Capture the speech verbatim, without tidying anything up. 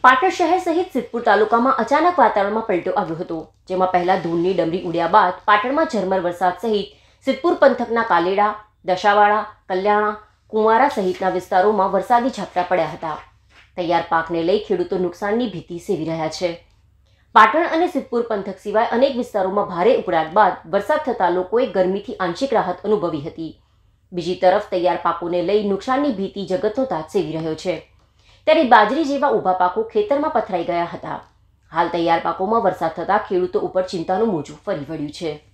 પાટણ શહેર સહિત સિદ્ધપુર તાલુકામાં અચાનક વાતાવરણમાં પલટો આવ્યો હતો, જેમાં પહેલા ધૂળની ડમરી ઉડ્યા બાદ પાટણમાં ઝરમર વરસાદ સહિત સિદ્ધપુર પંથકના કાલેડા, દશાવાડા, કલ્યાણા, કુંવારા સહિતના વિસ્તારોમાં વરસાદી ઝાપટા પડ્યા હતા। તૈયાર પાકને લઈ ખેડૂતો નુકસાનની ભીતિ સેવી રહ્યા છે। પાટણ અને સિદ્ધપુર પંથક સિવાય અનેક વિસ્તારોમાં ભારે ઉકળાટ બાદ વરસાદ થતા લોકોએ ગરમીથી આંશિક રાહત અનુભવી હતી। બીજી તરફ તૈયાર પાકોને લઈ નુકસાનની ભીતિ જગતનો તાત સેવી રહ્યો છે, ત્યારે બાજરી જેવા ઊભા પાકો ખેતરમાં પથરાઈ ગયા હતા। હાલ તૈયાર પાકોમાં વરસાદ થતા ખેડૂતો ઉપર ચિંતાનું મોજું ફરી વળ્યું છે।